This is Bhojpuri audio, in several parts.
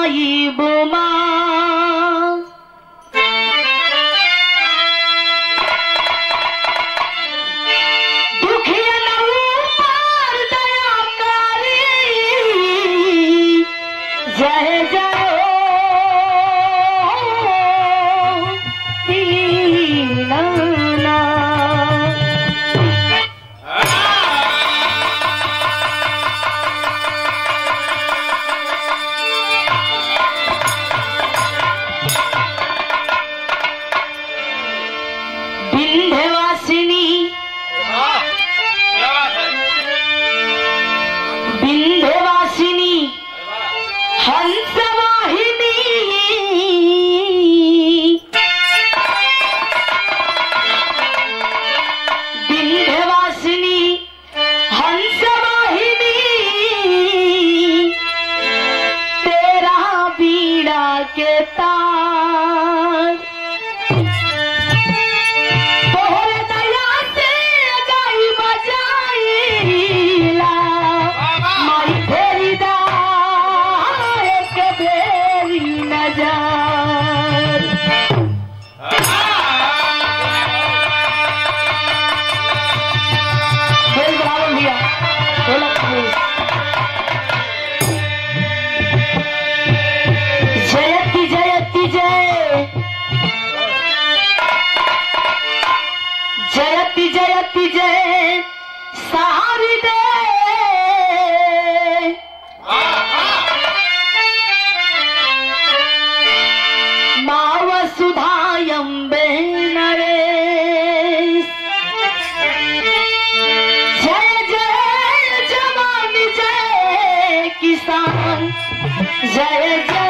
जाइब माँ। दुखियन ऊपर दया करी जय जय के तार तोहरे दया से गाई बजाईला माई फेरी दा एक बेरी नजर। बेल बराबर भैया ढोलक जयति जयति जय जयति जयति जय सारी दे माँ वसुधायम्बे नरेश। जय जय जवान जय किसान जय जय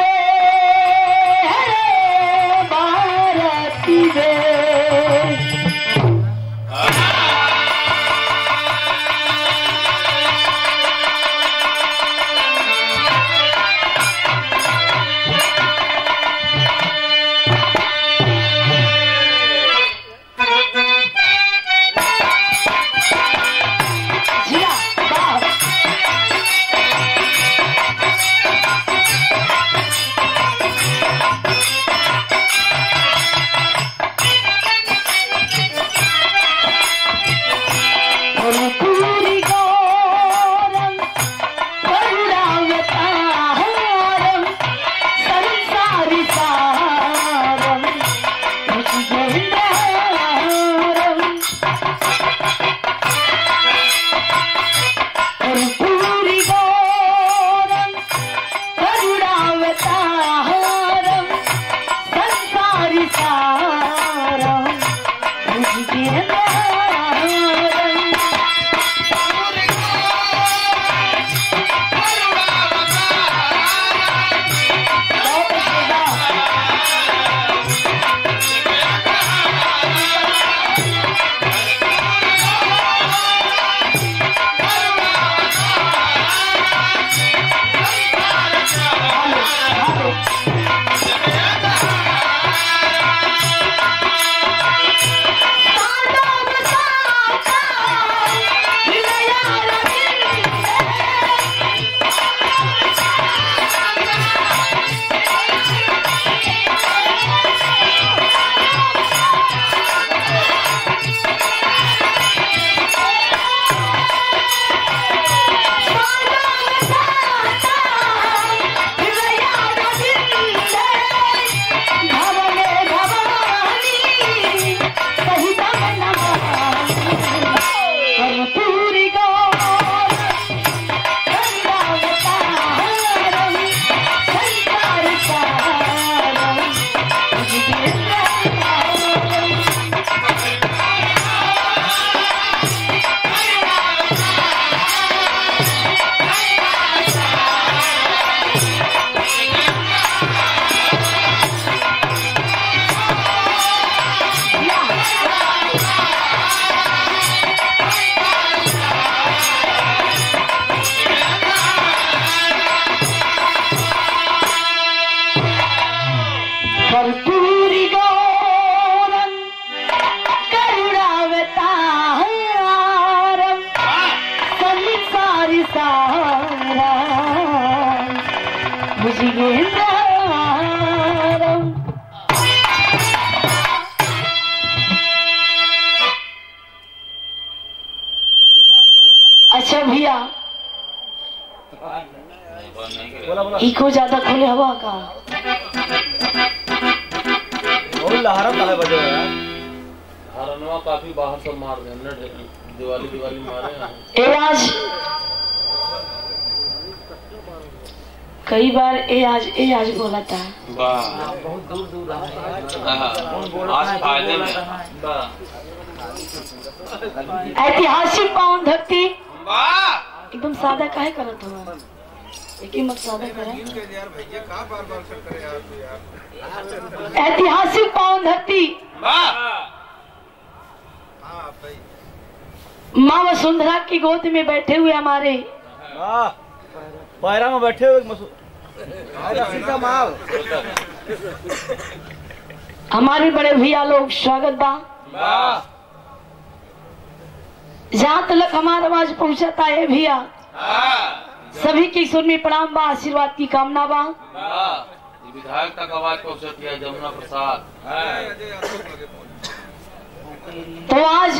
कर्पूरी गौरम करुणावतारम संसारी सारा मुझे इको ज्यादा खोले हवा का लहरा का है बजे यार हरनवा काफी बाहर से मार देना दिवाली दिवाली मारे ए आज कई बार ए आज बोला था बहुत दूर दूर आज फायदे में ऐतिहासिक पावन धरती एकदम सादा काहे करत हो एक ही मत सादा करा ऐतिहासिक पावन धरती माँ वसुंधरा की गोद में बैठे हुए हमारे पैरा में बैठे हुए हमारे बड़े भैया लोग स्वागत बा जहाँ तक हमारा आवाज पहुँचाता है भैया सभी के सुर में प्रणाम बा आशीर्वाद की कामना बा विधायक तक आवाज पहुँचती है जमुना प्रसाद तो आज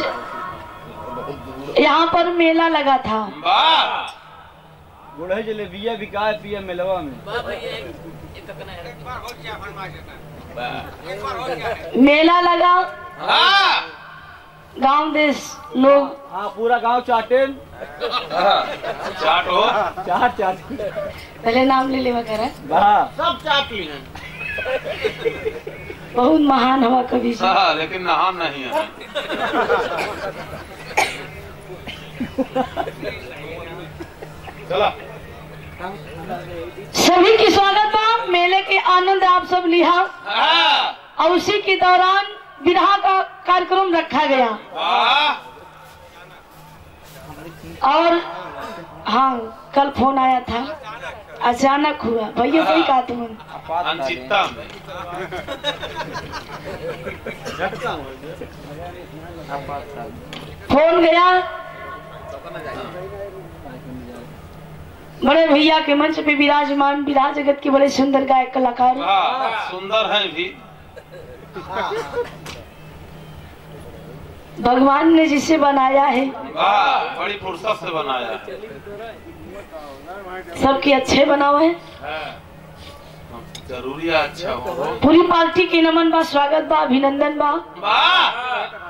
यहाँ पर मेला लगा था गुड़े जलेबिया बिकाए पिया मेलवा में मेला लगा गांव देश लोग हाँ पूरा गांव चाटे चाट हो चाट पहले नाम ले ले वगैरह सब चाट ली बहुत महान हवा कवि जी लेकिन नाम नहीं है चला सभी की स्वागत बा मेले के आनंद आप सब लिया और उसी के दौरान विवाह का कार्यक्रम रखा गया और हाँ कल फोन आया था अचानक हुआ भैया वही कहा तुम अनचिंता में फोन गया बड़े भैया के मंच पे विराजमान विराज जगत के बड़े सुंदर गायक कलाकार सुंदर है भी भगवान ने जिसे बनाया है बड़ी फुर्सत से बनाया सबके अच्छे बनाओ है जरूरी है अच्छा हो पूरी पार्टी के नमन बा स्वागत बा अभिनंदन बा